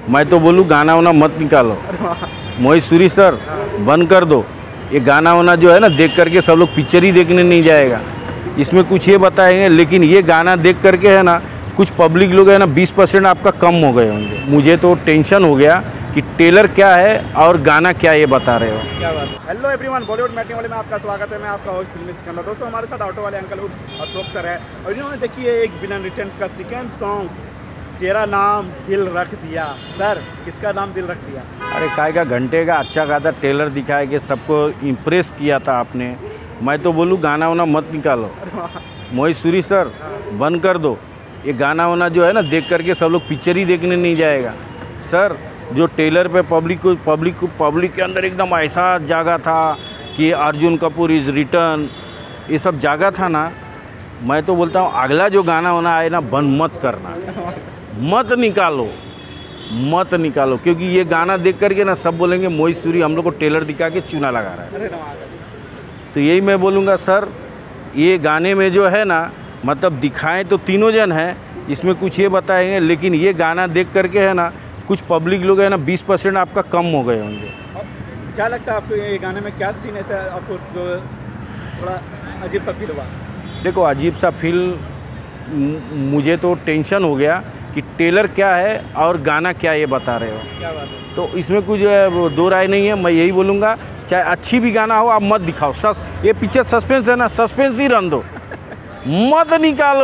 मैं तो बोलूँ गाना वाना मत निकालो। मोहित सूरी सर बंद कर दो। ये गाना वाना जो है ना देख करके सब लोग पिक्चर ही देखने नहीं जाएगा। इसमें कुछ ये बताएंगे, लेकिन ये गाना देख करके है ना कुछ पब्लिक लोग है ना 20% आपका कम हो गए होंगे। मुझे तो टेंशन हो गया कि टेलर क्या है और गाना क्या ये बता रहे हो। क्या बात है। हेलो एवरीवन, बॉलीवुड मैटनी वाले में आपका स्वागत है। मैं आपका होस्ट फिल्मी सिकंदर। दोस्तों, हमारे साथ ऑटो वाले अंकल अशोक सर है और इन्होंने देखिए एक बिना रिटर्न्स का सेकेंड सॉन्ग तेरा नाम दिल रख दिया। सर, किसका नाम दिल रख दिया? अरे काय का घंटे का अच्छा खासा टेलर दिखाया कि सबको इम्प्रेस किया था आपने। मैं तो बोलूँ गाना वाना मत निकालो। मोहित सूरी सर बंद कर दो। ये गाना वाना जो है ना देख करके सब लोग पिक्चर ही देखने नहीं जाएगा। सर, जो टेलर पे पब्लिक के अंदर एकदम ऐसा जागा था कि अर्जुन कपूर इज़ रिटर्न, ये सब जागा था ना। मैं तो बोलता हूँ अगला जो गाना वाना आए ना बंद मत करना, मत निकालो, क्योंकि ये गाना देख करके ना सब बोलेंगे मोहित सूरी हम लोग को टेलर दिखा के चूना लगा रहा है। तो यही मैं बोलूँगा सर, ये गाने में जो है ना मतलब दिखाएं तो तीनों जन हैं, इसमें कुछ ये बताएंगे, लेकिन ये गाना देख करके है ना कुछ पब्लिक लोग है ना 20% आपका कम हो गए होंगे। क्या लगता है आपको ये गाने में क्या सीन ऐसा आपको जो थोड़ा अजीब सा फील हुआ? देखो, अजीब सा फील मुझे तो टेंशन हो गया कि टेलर क्या है और गाना क्या ये बता रहे हो। क्या बात है। तो इसमें कुछ दो राय नहीं है। मैं यही बोलूँगा चाहे अच्छी भी गाना हो आप मत दिखाओ। ये पिक्चर सस्पेंस है ना, सस्पेंस ही रहने दो, मत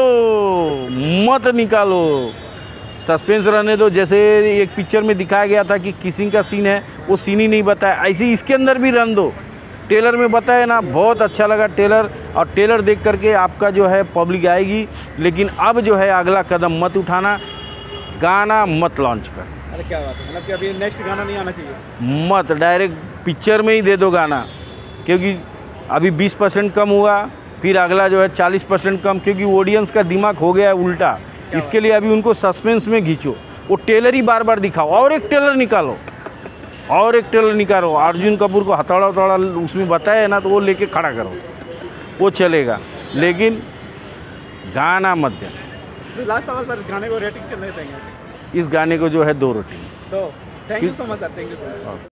निकालो, सस्पेंस रहने दो। जैसे एक पिक्चर में दिखाया गया था कि किसिंग का सीन है, वो सीन ही नहीं बताया, ऐसे ही इसके अंदर भी रहने दो। टेलर में बताया ना, बहुत अच्छा लगा टेलर, और टेलर देख करके आपका जो है पब्लिक आएगी। लेकिन अब जो है अगला कदम मत उठाना, गाना मत लॉन्च कर। अरे क्या बात है, मतलब कि अभी नेक्स्ट गाना नहीं आना चाहिए? मत, डायरेक्ट पिक्चर में ही दे दो गाना, क्योंकि अभी 20% कम हुआ, फिर अगला जो है 40% कम, क्योंकि ऑडियंस का दिमाग हो गया है उल्टा। इसके लिए अभी उनको सस्पेंस में खींचो, वो टेलर ही बार बार दिखाओ, और एक टेलर निकालो। अर्जुन कपूर को हथौड़ा उसमें बताया है ना, तो वो लेके खड़ा करो, वो चलेगा, लेकिन गाना मत देना। लास्ट सवाल सर, गाने को रेटिंग कितने देंगे? इस गाने को जो है 2 रेटिंग। तो thank you so much sir, thank you so much.